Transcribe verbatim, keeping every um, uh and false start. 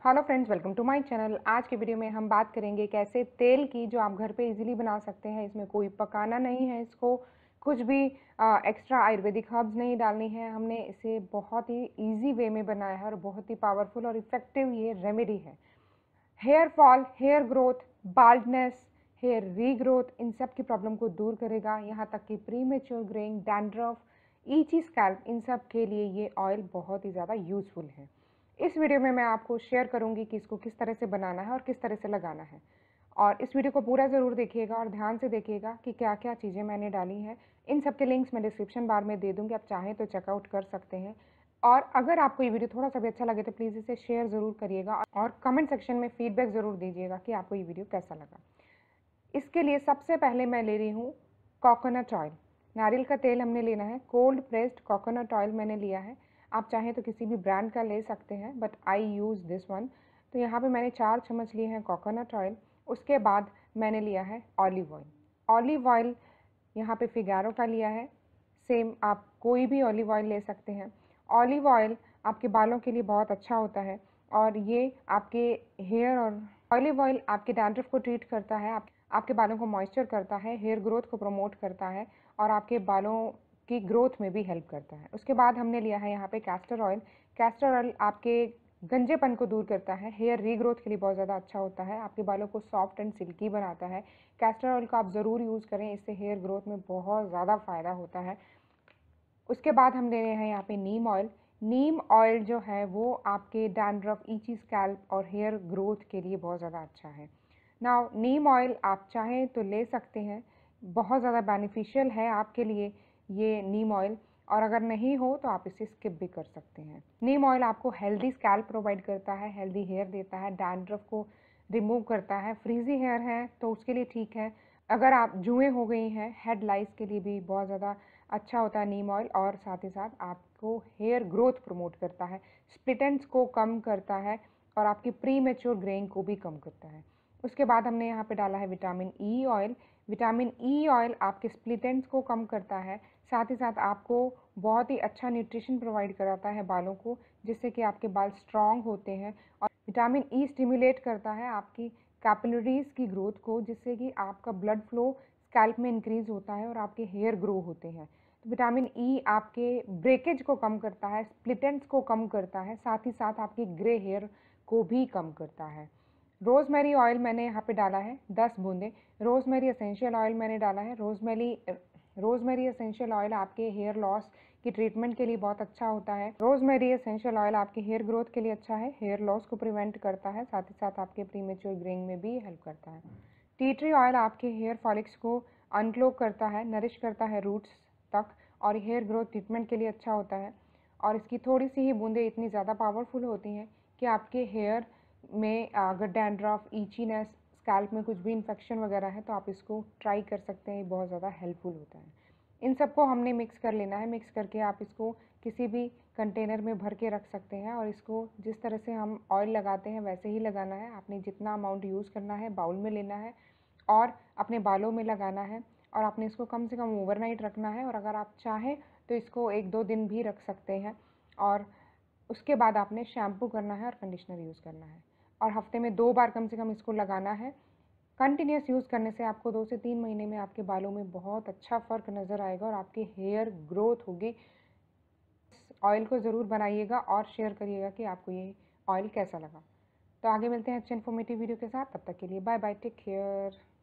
Hello friends, welcome to my channel. आज के video में हम बात करेंगे कैसे तेल की जो आप घर पे इजीली बना सकते हैं। इसमें कोई पकाना नहीं है, इसको कुछ भी एक्स्ट्रा आयुर्वेदिक हर्ब्स नहीं डालनी है। हमने इसे बहुत ही इजी वे में बनाया है और बहुत ही पावरफुल और इफेक्टिव ये रेमेडी है। Hair fall, hair growth, baldness, hair regrowth, इन सब की प्रॉब्लम को दूर करेगा। यहाँ तक कि premature greying, dandruff, itchy scalp, इन सब के लिए ये ऑयल बहुत ही ज़्यादा यूजफुल है। इस वीडियो में मैं आपको शेयर करूंगी कि इसको किस तरह से बनाना है और किस तरह से लगाना है। और इस वीडियो को पूरा ज़रूर देखिएगा और ध्यान से देखिएगा कि क्या क्या चीज़ें मैंने डाली हैं। इन सब के लिंक्स मैं डिस्क्रिप्शन बार में दे दूँगी, आप चाहें तो चेकआउट कर सकते हैं। और अगर आपको ये वीडियो थोड़ा सा भी अच्छा लगे तो प्लीज़ इसे शेयर ज़रूर करिएगा और कमेंट सेक्शन में फीडबैक ज़रूर दीजिएगा कि आपको ये वीडियो कैसा लगा। इसके लिए सबसे पहले मैं ले रही हूँ कोकोनट ऑयल। नारियल का तेल हमने लेना है। कोल्ड प्रेस्ड कोकोनट ऑयल मैंने लिया है। आप चाहें तो किसी भी ब्रांड का ले सकते हैं, but I use this one. तो यहाँ पे मैंने चार चम्मच लिए हैं कोकोनट ऑयल। उसके बाद मैंने लिया है ऑलिव ऑयल। ऑलिव ऑयल यहाँ पे फिगारो का लिया है। सेम आप कोई भी ऑलिव ऑयल ले सकते हैं। ऑलिव ऑयल आपके बालों के लिए बहुत अच्छा होता है और ये आपके हेयर और ऑलिव ऑयल आपके डैंड्रफ को ट्रीट करता है, आप, आपके बालों को मॉइस्चर करता है, हेयर ग्रोथ को प्रमोट करता है और आपके बालों की ग्रोथ में भी हेल्प करता है। उसके बाद हमने लिया है यहाँ पे कैस्टर ऑयल। कैस्टर ऑयल आपके गंजेपन को दूर करता है, हेयर रीग्रोथ के लिए बहुत ज़्यादा अच्छा होता है, आपके बालों को सॉफ्ट एंड सिल्की बनाता है। कैस्टर ऑयल को आप ज़रूर यूज़ करें, इससे हेयर ग्रोथ में बहुत ज़्यादा फ़ायदा होता है। उसके बाद हम ले रहे हैं यहाँ पे नीम ऑयल। नीम ऑयल जो है वो आपके डैंड्रफ, ईची स्कैल्प और हेयर ग्रोथ के लिए बहुत ज़्यादा अच्छा है। नाउ नीम ऑयल आप चाहें तो ले सकते हैं, बहुत ज़्यादा बेनिफिशियल है आपके लिए ये नीम ऑयल, और अगर नहीं हो तो आप इसे स्किप भी कर सकते हैं। नीम ऑयल आपको हेल्दी स्कैल्प प्रोवाइड करता है, हेल्दी हेयर देता है, डैंड्रफ को रिमूव करता है। फ्रीजी हेयर है तो उसके लिए ठीक है। अगर आप जुएँ हो गई हैं, हेड लाइस के लिए भी बहुत ज़्यादा अच्छा होता है नीम ऑयल, और साथ ही साथ आपको हेयर ग्रोथ प्रमोट करता है, स्प्लिट एंड्स को कम करता है और आपकी प्री मेच्योर ग्रेइंग को भी कम करता है। उसके बाद हमने यहाँ पे डाला है vitamin E oil. Vitamin E oil आपके स्प्लिट एंड्स को कम करता है, साथ ही साथ आपको बहुत ही अच्छा न्यूट्रिशन प्रोवाइड कराता है बालों को, जिससे कि आपके बाल स्ट्रॉन्ग होते हैं। और विटामिन ई स्टिमुलेट करता है आपकी कैपिलरीज की ग्रोथ को, जिससे कि आपका ब्लड फ्लो स्कैल्प में इंक्रीज होता है और आपके हेयर ग्रो होते हैं। तो विटामिन ई आपके ब्रेकेज को कम करता है, स्प्लिट एंड्स को कम करता है, साथ ही साथ आपके ग्रे हेयर को भी कम करता है। रोज़मेरी ऑयल मैंने यहाँ पे डाला है दस बूंदे। रोज़मेरी एसेंशियल ऑयल मैंने डाला है। रोज़मेरी रोज़मेरी एसेंशियल ऑयल आपके हेयर लॉस की ट्रीटमेंट के लिए बहुत अच्छा होता है। रोज़मेरी एसेंशियल ऑयल आपके हेयर ग्रोथ के लिए अच्छा है, हेयर लॉस को प्रिवेंट करता है, साथ ही साथ आपके प्रीमेच्योर ग्रेइंग में भी हेल्प करता है। टी ट्री ऑयल आपके हेयर फॉलिक्स को अनक्लोग करता है, नरिश करता है रूट्स तक, और हेयर ग्रोथ ट्रीटमेंट के लिए अच्छा होता है। और इसकी थोड़ी सी ही बूंदें इतनी ज़्यादा पावरफुल होती हैं कि आपके हेयर में अगर डैंड्रफ, ईचीनेस, स्कैल्प में कुछ भी इन्फेक्शन वगैरह है तो आप इसको ट्राई कर सकते हैं, ये बहुत ज़्यादा हेल्पफुल होता है। इन सबको हमने मिक्स कर लेना है। मिक्स करके आप इसको किसी भी कंटेनर में भर के रख सकते हैं, और इसको जिस तरह से हम ऑयल लगाते हैं वैसे ही लगाना है। आपने जितना अमाउंट यूज़ करना है बाउल में लेना है और अपने बालों में लगाना है, और आपने इसको कम से कम ओवरनाइट रखना है, और अगर आप चाहें तो इसको एक दो दिन भी रख सकते हैं। और उसके बाद आपने शैम्पू करना है और कंडीशनर यूज़ करना है, और हफ्ते में दो बार कम से कम इसको लगाना है। कंटिन्यूस यूज़ करने से आपको दो से तीन महीने में आपके बालों में बहुत अच्छा फ़र्क नज़र आएगा और आपकी हेयर ग्रोथ होगी। ऑयल को ज़रूर बनाइएगा और शेयर करिएगा कि आपको ये ऑयल कैसा लगा। तो आगे मिलते हैं अच्छे इन्फॉर्मेटिव वीडियो के साथ, तब तक के लिए बाय बाय, टेक केयर।